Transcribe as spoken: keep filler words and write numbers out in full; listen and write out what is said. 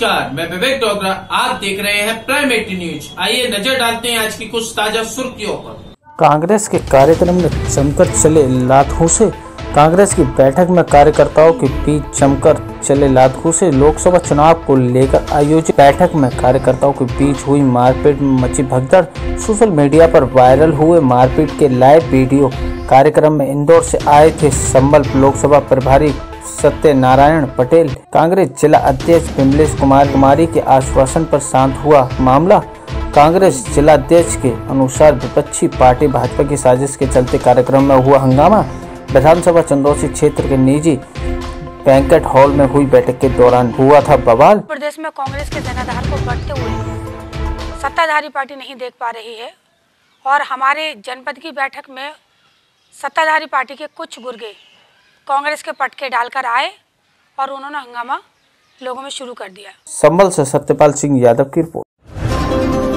नमस्कार, मैं विवेक डोगरा। आप देख रहे हैं प्राइम एटी न्यूज। आइए नजर डालते हैं आज की कुछ ताजा सुर्खियों पर। कांग्रेस के कार्यक्रम में जमकर चले लातूसे। कांग्रेस की बैठक में कार्यकर्ताओं के बीच जमकर चले लातूसे। लोकसभा चुनाव को लेकर आयोजित बैठक में कार्यकर्ताओं के बीच हुई मारपीट में मची भगदड़। सोशल मीडिया पर वायरल हुए मारपीट के लाइव वीडियो। कार्यक्रम में इंदौर से आए थे संबल लोकसभा प्रभारी सत्यनारायण पटेल। कांग्रेस जिला अध्यक्ष विमलेश कुमार कुमारी के आश्वासन पर शांत हुआ मामला। कांग्रेस जिला अध्यक्ष के अनुसार विपक्षी पार्टी भाजपा की साजिश के चलते कार्यक्रम में हुआ हंगामा। विधानसभा चंदौसी क्षेत्र के निजी बैंकेट हॉल में हुई बैठक के दौरान हुआ था बवाल। प्रदेश में कांग्रेस के जनाधार को बढ़ते हुए सत्ताधारी पार्टी नहीं देख पा रही है और हमारे जनपद की बैठक में सत्ताधारी पार्टी के कुछ गुर्गे कांग्रेस के पटके डालकर आए और उन्होंने हंगामा लोगों में शुरू कर दिया। संबल से सत्यपाल सिंह यादव की रिपोर्ट।